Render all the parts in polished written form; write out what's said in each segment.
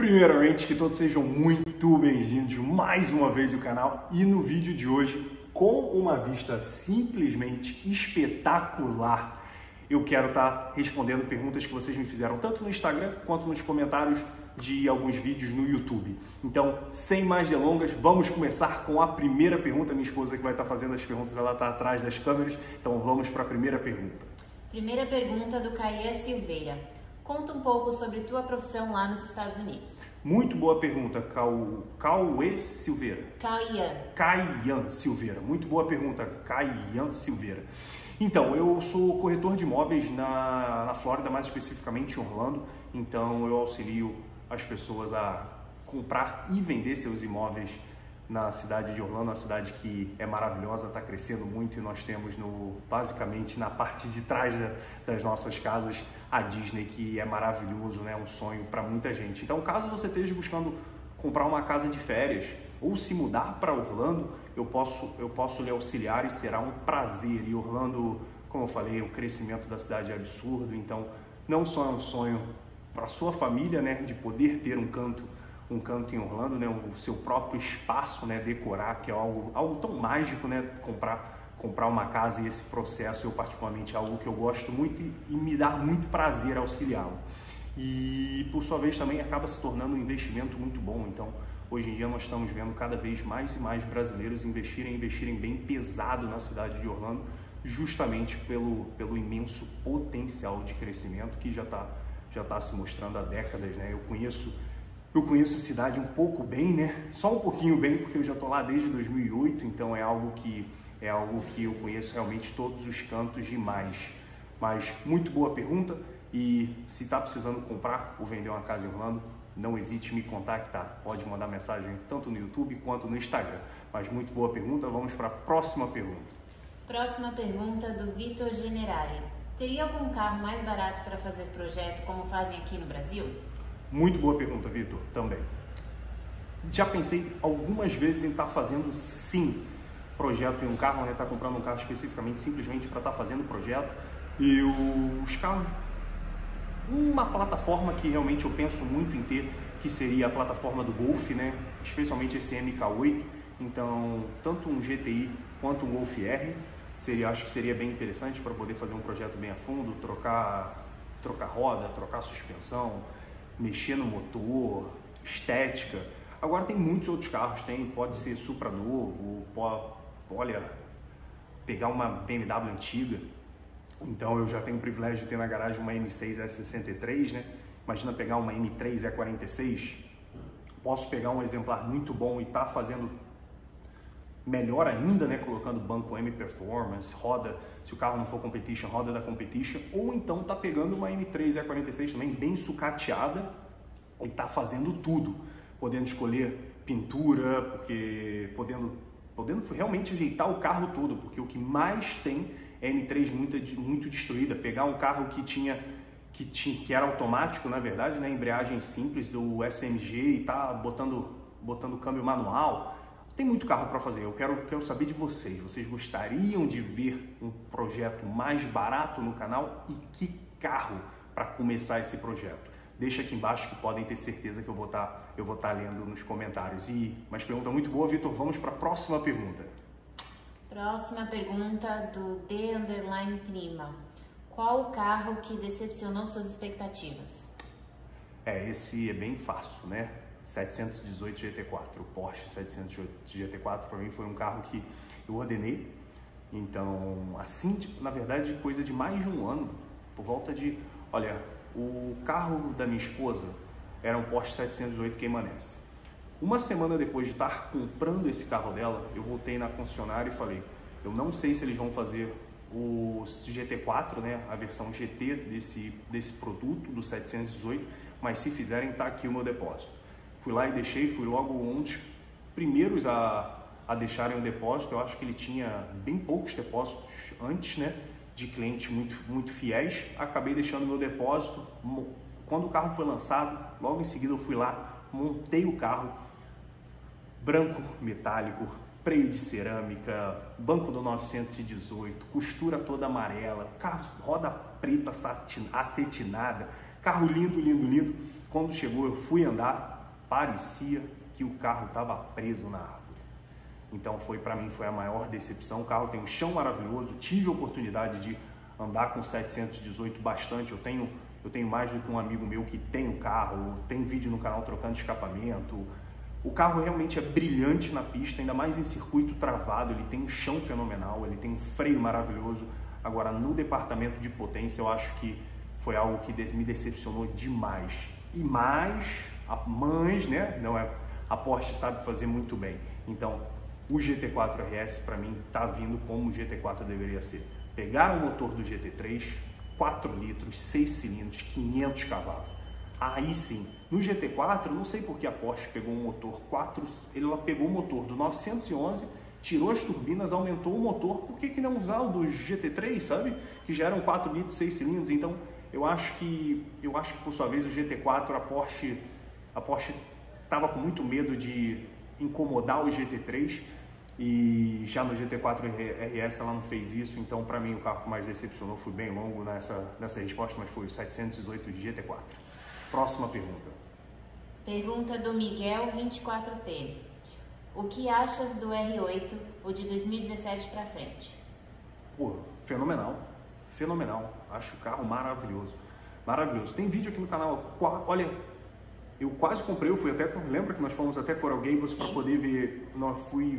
Primeiramente, que todos sejam muito bem-vindos mais uma vez ao canal e no vídeo de hoje, com uma vista simplesmente espetacular, eu quero estar respondendo perguntas que vocês me fizeram tanto no Instagram quanto nos comentários de alguns vídeos no YouTube. Então, sem mais delongas, vamos começar com a primeira pergunta. Minha esposa que vai estar fazendo as perguntas, ela está atrás das câmeras, então vamos para a primeira pergunta. Primeira pergunta do Caian Silveira. Conta um pouco sobre tua profissão lá nos Estados Unidos. Muito boa pergunta, Cauê Silveira. Caian Silveira. Muito boa pergunta, Caian Silveira. Então, eu sou corretor de imóveis na Flórida, mais especificamente em Orlando. Então, eu auxilio as pessoas a comprar e vender seus imóveis na cidade de Orlando, uma cidade que é maravilhosa, está crescendo muito e nós temos basicamente na parte de trás das nossas casas a Disney, que é maravilhoso, né? Um sonho para muita gente. Então, caso você esteja buscando comprar uma casa de férias ou se mudar para Orlando, eu posso lhe auxiliar e será um prazer. E Orlando, como eu falei, o crescimento da cidade é absurdo, então não só é um sonho para sua família, né, de poder ter um canto em Orlando, né, o seu próprio espaço, né, decorar, que é algo tão mágico, né, comprar uma casa, e esse processo, eu particularmente, é algo que eu gosto muito e me dá muito prazer auxiliá-lo. E, por sua vez, também acaba se tornando um investimento muito bom. Então, hoje em dia, nós estamos vendo cada vez mais e mais brasileiros investirem bem pesado na cidade de Orlando, justamente pelo imenso potencial de crescimento que já tá se mostrando há décadas, né? Eu conheço a cidade um pouco bem, né? Só um pouquinho bem, porque eu já estou lá desde 2008, então é algo que eu conheço realmente todos os cantos e mais. Mas muito boa pergunta, e se está precisando comprar ou vender uma casa em Orlando, não hesite em me contactar. Pode mandar mensagem tanto no YouTube quanto no Instagram. Mas muito boa pergunta, vamos para a próxima pergunta. Próxima pergunta do Vitor Generari. Teria algum carro mais barato para fazer projeto como fazem aqui no Brasil? Muito boa pergunta, Vitor, também. Já pensei algumas vezes em estar fazendo, sim, projeto em um carro, né? Estar comprando um carro especificamente, simplesmente para estar fazendo projeto. E os carros, uma plataforma que realmente eu penso muito em ter, que seria a plataforma do Golf, né? Especialmente esse MK8. Então, tanto um GTI quanto um Golf R, acho que seria bem interessante para poder fazer um projeto bem a fundo, trocar roda, trocar suspensão, mexer no motor, estética. Agora tem muitos outros carros, pode ser Supra novo, olha, pegar uma BMW antiga. Então eu já tenho o privilégio de ter na garagem uma M6 E63, né? Imagina pegar uma M3 E46. Posso pegar um exemplar muito bom e estar fazendo melhor ainda, né? Colocando banco M Performance, roda, se o carro não for Competition, roda da Competition, ou então tá pegando uma M3 E46 também bem sucateada e tá fazendo tudo, podendo escolher pintura, porque podendo realmente ajeitar o carro todo, porque o que mais tem é M3 muito destruída. Pegar um carro que era automático, na verdade, né? Embreagem simples do SMG e tá botando câmbio manual. Tem muito carro para fazer. Eu quero saber de vocês. Vocês gostariam de ver um projeto mais barato no canal? E que carro para começar esse projeto? Deixa aqui embaixo que podem ter certeza que eu vou estar lendo nos comentários. Mas pergunta muito boa, Vitor. Vamos para a próxima pergunta. Próxima pergunta do D_Prima. Qual o carro que decepcionou suas expectativas? Esse é bem fácil, né? 718 GT4, o Porsche 718 GT4 para mim foi um carro que eu ordenei, então assim, na verdade, coisa de mais de um ano, por volta de, olha, o carro da minha esposa era um Porsche 718 Caymanese. Uma semana depois de estar comprando esse carro dela, eu voltei na concessionária e falei, eu não sei se eles vão fazer o GT4, né, a versão GT desse produto do 718, mas se fizerem, tá aqui o meu depósito. Fui lá e fui logo um dos primeiros a deixarem o depósito. Eu acho que ele tinha bem poucos depósitos antes, né, de clientes muito fiéis. Acabei deixando meu depósito. Quando o carro foi lançado, logo em seguida eu fui lá, montei o carro, branco metálico, freio de cerâmica, banco do 918, costura toda amarela, carro, roda preta acetinada, carro lindo, lindo, lindo. quando chegou, eu fui andar, parecia que o carro estava preso na árvore. Então para mim foi a maior decepção. O carro tem um chão maravilhoso, tive a oportunidade de andar com 718 bastante. Eu tenho mais do que um amigo meu que tem o carro, tem vídeo no canal trocando escapamento. O carro realmente é brilhante na pista, ainda mais em circuito travado. Ele tem um chão fenomenal, ele tem um freio maravilhoso. Agora, no departamento de potência, eu acho que foi algo que me decepcionou demais. Mas, né? Não é, a Porsche sabe fazer muito bem. Então, o GT4 RS para mim tá vindo como o GT4 deveria ser. Pegaram o motor do GT3, 4 litros, 6 cilindros, 500 cavalos. Aí sim, no GT4, não sei por que a Porsche pegou um motor 4, ela pegou o motor do 911, tirou as turbinas, aumentou o motor. Por que não usar o do GT3, sabe? Que já eram 4 litros, 6 cilindros. Então, eu acho que por sua vez o GT4, a Porsche estava com muito medo de incomodar o GT3 e já no GT4 RS ela não fez isso. Então, para mim, o carro que mais decepcionou, foi bem longo nessa resposta, mas foi o 718 de GT4. Próxima pergunta. Pergunta do Miguel 24P. O que achas do R8, o de 2017 para frente? Pô, fenomenal. Fenomenal. Acho o carro maravilhoso. Maravilhoso. Tem vídeo aqui no canal. Olha, eu quase comprei, lembra que nós fomos até Coral Gables para poder ver. Nós fui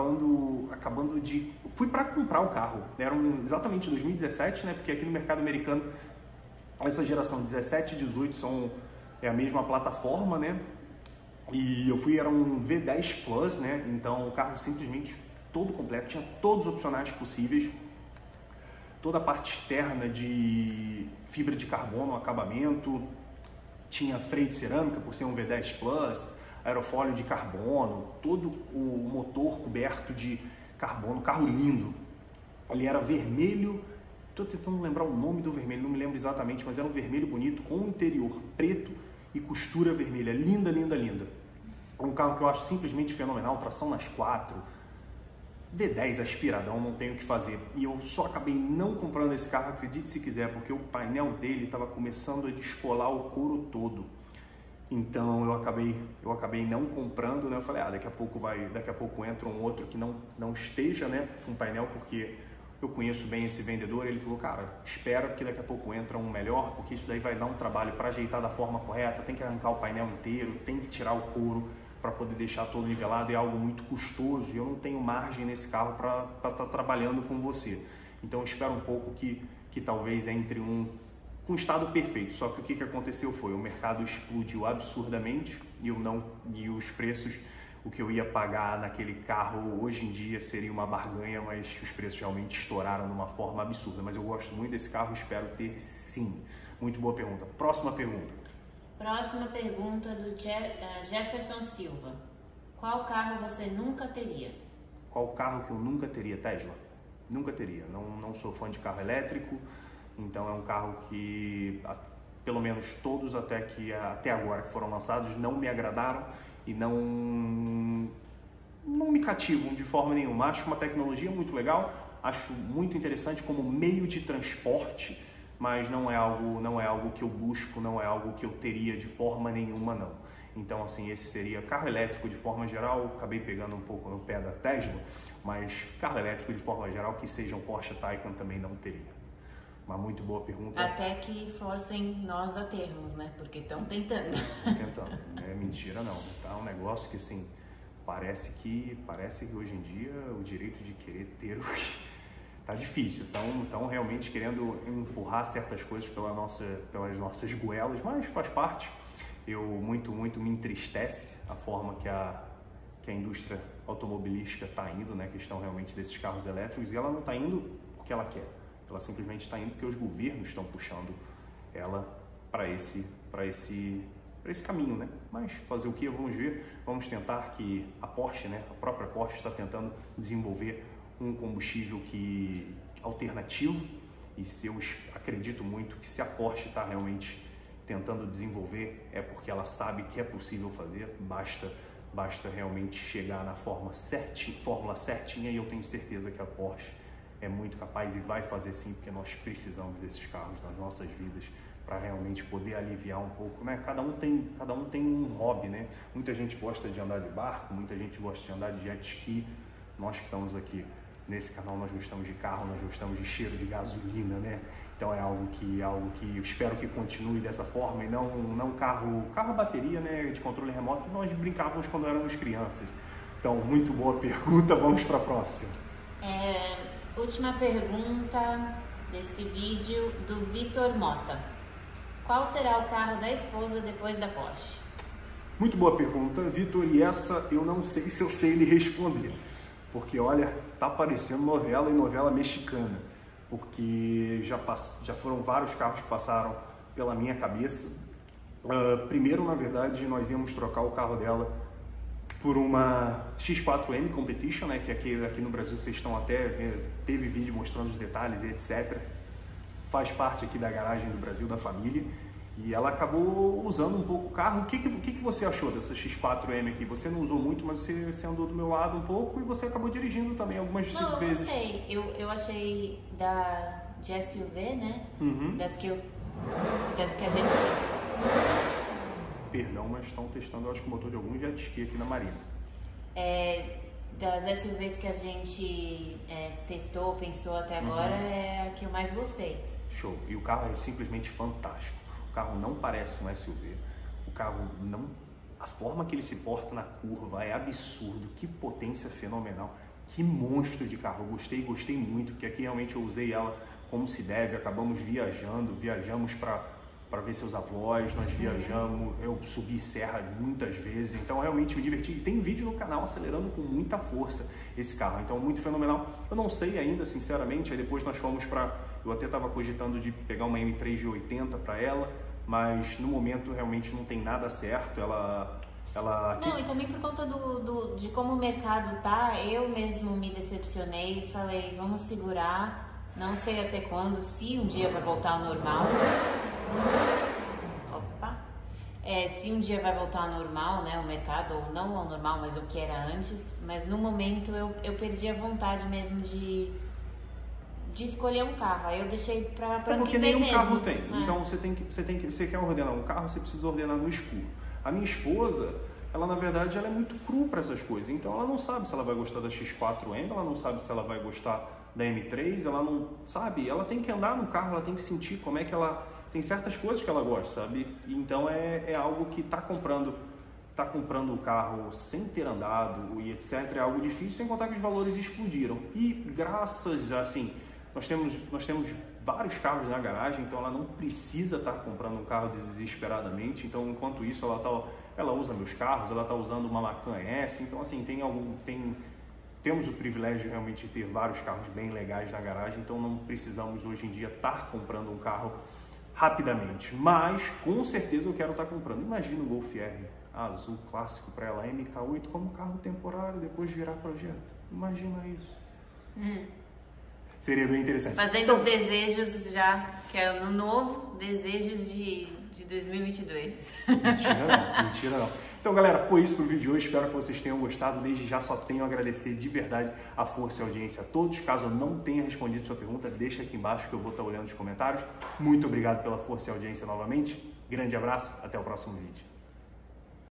fui para comprar o carro. Era exatamente 2017, né? Porque aqui no mercado americano essa geração 17 e 18 é a mesma plataforma, né? E eu fui, era um V10 Plus, né? Então o carro simplesmente todo completo, tinha todos os opcionais possíveis, toda a parte externa de fibra de carbono, acabamento, tinha freio de cerâmica por ser um V10 Plus, aerofólio de carbono, todo o motor coberto de carbono, carro lindo. Ele era vermelho. Estou tentando lembrar o nome do vermelho, não me lembro exatamente, mas era um vermelho bonito, com o interior preto e costura vermelha. Linda, linda, linda. É um carro que eu acho simplesmente fenomenal, tração nas 4, V10 aspiradão, não tenho o que fazer. E eu só acabei não comprando esse carro, acredite se quiser, porque o painel dele estava começando a descolar o couro todo. Então eu acabei não comprando, né? Eu falei, daqui a pouco entra um outro que não esteja, né, com painel, porque eu conheço bem esse vendedor. Ele falou, cara, espera porque daqui a pouco entra um melhor, porque isso daí vai dar um trabalho para ajeitar da forma correta, tem que arrancar o painel inteiro, tem que tirar o couro para poder deixar todo nivelado, é algo muito custoso e eu não tenho margem nesse carro para estar trabalhando com você. Então eu espero um pouco que talvez entre um estado perfeito. Só que o que aconteceu foi, o mercado explodiu absurdamente e os preços, o que eu ia pagar naquele carro hoje em dia seria uma barganha, mas os preços realmente estouraram de uma forma absurda. Mas eu gosto muito desse carro, espero ter sim. Muito boa pergunta. Próxima pergunta. Próxima pergunta do Jefferson Silva. Qual carro você nunca teria? Qual carro que eu nunca teria? Tesla. Nunca teria. Não sou fã de carro elétrico, então é um carro que, pelo menos todos até agora que foram lançados, não me agradaram e não me cativam de forma nenhuma. Acho uma tecnologia muito legal, acho muito interessante como meio de transporte, mas não é algo que eu busco, não é algo que eu teria de forma nenhuma, não. Então, assim, esse seria carro elétrico de forma geral. Acabei pegando um pouco no pé da Tesla, mas carro elétrico de forma geral que seja um Porsche Taycan também não teria. Uma muito boa pergunta. Até que forcem nós a termos, né? Porque estão tentando. Tentando. Não é mentira, não. Tá um negócio que, assim, parece que hoje em dia o direito de querer ter tá difícil. Estão realmente querendo empurrar certas coisas pelas nossas goelas, mas faz parte. Muito me entristece a forma que a indústria automobilística está indo, né? A questão realmente desses carros elétricos, e ela não está indo porque ela quer. Ela simplesmente está indo porque os governos estão puxando ela para esse caminho, né? Mas fazer o que? Vamos ver. Vamos tentar que a Porsche, né? A própria Porsche está tentando desenvolver um combustível alternativo, e se eu acredito muito que se a Porsche está realmente tentando desenvolver é porque ela sabe que é possível fazer, basta realmente chegar na fórmula certinha, e eu tenho certeza que a Porsche é muito capaz e vai fazer sim, porque nós precisamos desses carros nas nossas vidas para realmente poder aliviar um pouco, né? Cada um tem um hobby, né? Muita gente gosta de andar de barco, muita gente gosta de andar de jet ski. Nós que estamos aqui nesse canal, nós gostamos de carro, nós gostamos de cheiro de gasolina, né? Então é algo que eu espero que continue dessa forma e não carro a bateria, né? De controle remoto que nós brincávamos quando éramos crianças. Então, muito boa pergunta, vamos para a próxima. Última pergunta desse vídeo do Vitor Mota. Qual será o carro da esposa depois da Porsche? Muito boa pergunta, Vitor, e essa eu não sei se eu sei lhe responder. Porque, olha, tá parecendo novela e novela mexicana. Porque já foram vários carros que passaram pela minha cabeça. Primeiro, na verdade, nós íamos trocar o carro dela por uma X4M Competition, né, que aqui no Brasil vocês estão teve vídeo mostrando os detalhes e etc. Faz parte aqui da garagem do Brasil, da família, e ela acabou usando um pouco o carro. O que você achou dessa X4M aqui? Você não usou muito, mas você andou do meu lado um pouco e você acabou dirigindo também algumas vezes. Não, eu gostei. Eu achei de SUV, né? Das que a gente... Perdão, mas estão testando, eu acho que o motor de algum jet ski aqui na Marina. Das SUVs que a gente testou, pensou até agora, é a que eu mais gostei. Show. E o carro é simplesmente fantástico. O carro não parece um SUV. O carro não... A forma que ele se porta na curva é absurdo. Que potência fenomenal. Que monstro de carro. Eu gostei muito, porque aqui realmente eu usei ela como se deve. Acabamos viajamos para ver seus avós, nós viajamos, eu subi serra muitas vezes, então realmente me diverti. E tem vídeo no canal acelerando com muita força esse carro, então muito fenomenal. Eu não sei ainda, sinceramente, aí depois nós fomos eu até estava cogitando de pegar uma M3 de 80 para ela, mas no momento realmente não tem nada certo. Não, e também por conta de como o mercado tá, eu mesmo me decepcionei e falei, vamos segurar, não sei até quando, se um dia vai voltar ao normal. Se um dia vai voltar ao normal, né, o mercado, ou não ao normal, mas o que era antes, mas no momento eu perdi a vontade mesmo de escolher um carro, aí eu deixei para ano que vem mesmo. Porque nenhum carro tem, então você quer ordenar um carro, você precisa ordenar no escuro. A minha esposa, ela na verdade ela é muito cru para essas coisas, então ela não sabe se ela vai gostar da X4M, ela não sabe se ela vai gostar da M3, ela não sabe, ela tem que andar no carro, ela tem que sentir como é que ela... Tem certas coisas que ela gosta, sabe? Então é algo que tá comprando o carro sem ter andado e etc. É algo difícil, sem contar que os valores explodiram. E graças a, assim, nós temos vários carros na garagem, então ela não precisa estar comprando um carro desesperadamente. Então, enquanto isso, ela usa meus carros, ela tá usando uma Macan S. Então, assim, temos o privilégio realmente de ter vários carros bem legais na garagem, então não precisamos hoje em dia estar comprando um carro rapidamente, mas com certeza eu quero estar comprando. Imagina o Golf R azul clássico para ela, MK8 como carro temporário, depois virar projeto. Imagina isso. Seria bem interessante. Fazendo os desejos já, que é ano novo, desejos de 2022. Mentira não. Então, galera, foi isso pro vídeo de hoje. Espero que vocês tenham gostado. Desde já só tenho a agradecer de verdade a força e a audiência a todos. Caso eu não tenha respondido sua pergunta, deixa aqui embaixo que eu vou estar olhando os comentários. Muito obrigado pela força e audiência novamente. Grande abraço, até o próximo vídeo.